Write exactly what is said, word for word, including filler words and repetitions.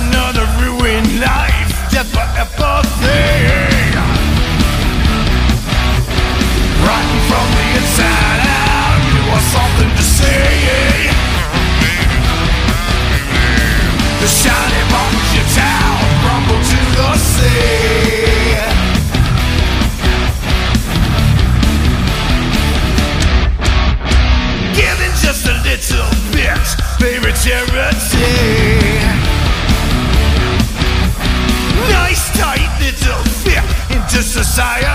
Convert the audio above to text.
another ruined life, death for apathy. Rotten from the inside out, you are something to say. The shiny bombs your town crumble to the sea. Giving just a little bit, favorite charity. Nice tight little fit into society.